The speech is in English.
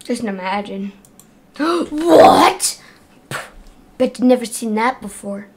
Just imagine. What? Bet you've never seen that before.